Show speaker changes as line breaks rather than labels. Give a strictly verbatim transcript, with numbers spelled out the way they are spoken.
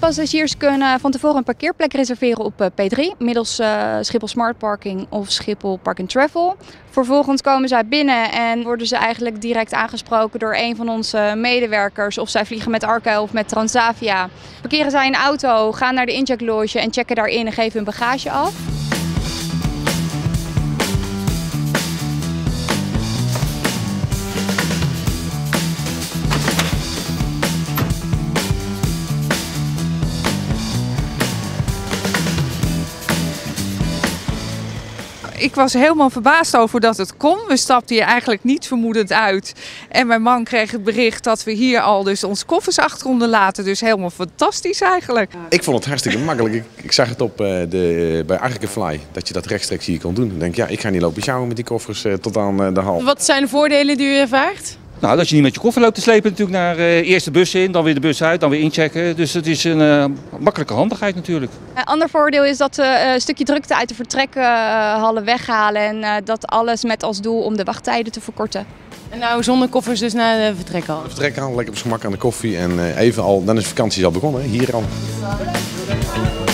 Passagiers kunnen van tevoren een parkeerplek reserveren op P drie, middels uh, Schiphol Smart Parking of Schiphol Park and Travel. Vervolgens komen zij binnen en worden ze eigenlijk direct aangesproken door een van onze medewerkers. Of zij vliegen met Arke of met Transavia. Parkeren zij een auto, gaan naar de incheckloge en checken daarin en geven hun bagage af.
Ik was helemaal verbaasd over dat het kon. We stapten hier eigenlijk niet vermoedend uit. En mijn man kreeg het bericht dat we hier al dus onze koffers achter konden laten. Dus helemaal fantastisch eigenlijk.
Ik vond het hartstikke makkelijk. Ik, ik zag het op uh, de, bij Arkefly dat je dat rechtstreeks hier kon doen. Ik denk, ja, ik ga niet lopen sjouwen met die koffers uh, tot aan uh, de hal.
Wat zijn de voordelen die u ervaart?
Nou, dat je niet met je koffer loopt te slepen natuurlijk naar uh, eerst de bus in, dan weer de bus uit, dan weer inchecken. Dus het is een uh, makkelijke handigheid natuurlijk.
Een ander voordeel is dat we uh, een stukje drukte uit de vertrekhallen weghalen. En uh, dat alles met als doel om de wachttijden te verkorten.
En nou zonder koffers dus naar de vertrekhal?
De vertrekhal, lekker op gemak aan de koffie en uh, even al, dan is de vakantie al begonnen, hier al.